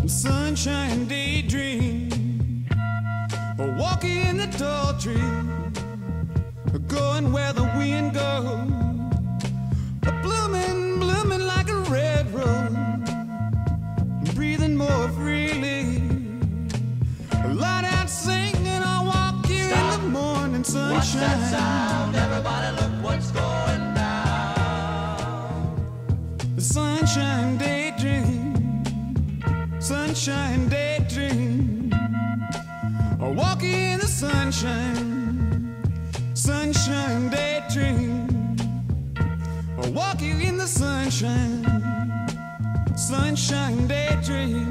sunshine daydream, walking in the tall tree, going where the wind goes, blooming, blooming like a red rose, breathing more freely, light out singing, I'll walk here in the morning sunshine. What's that sound? Everybody look what's going down. The sunshine daydream, sunshine daydream, walking in the sunshine, sunshine daydream, walking in the sunshine, sunshine daydream.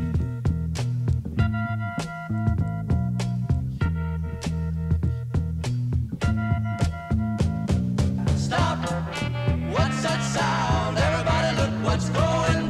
Stop! What's that sound? Everybody look what's going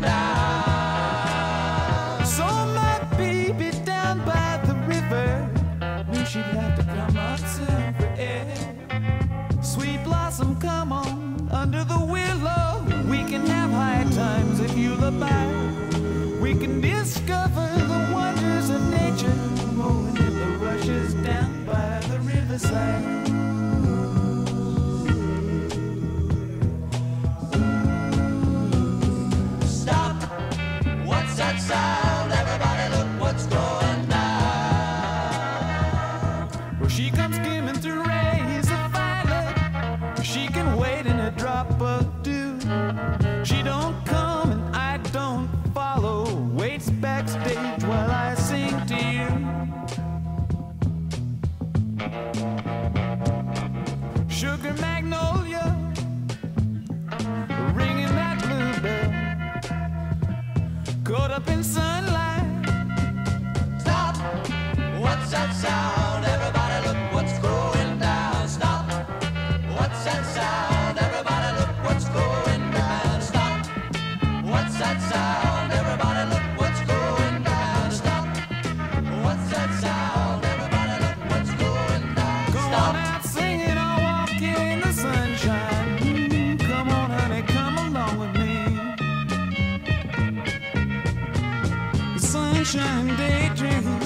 down. Saw my baby down by the river, knew she'd have to come up soon for air. Sweet blossom, come on, under the willow. We can have high times if you lullaby. We can discover the wonders of nature, rolling in the rushes down by the riverside. Stop! What's that sound? Everybody look what's going down. Well, she comes skimming through rays of violet. She can wait in a drop of dew. She don't come and I don't follow. Waits backstage while I sing to you. Sugar Magnolia, ringing that bluebell, caught up in sunlight. Stop! What's that sound? Everybody look what's going down. Stop! What's that sound? Everybody look what's going down. Stop! What's that sound? Everybody look what's going down. Stop! What's that sound? Everybody look what's going down. Go on Stop! out singing, I'll walk in the sunshine. Come on, honey, come along with me. The sunshine daydream,